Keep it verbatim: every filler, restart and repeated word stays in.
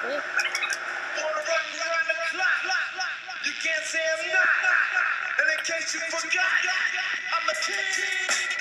Wanna run around the clock? You can't say I'm not. And in case you forgot, I'm a king.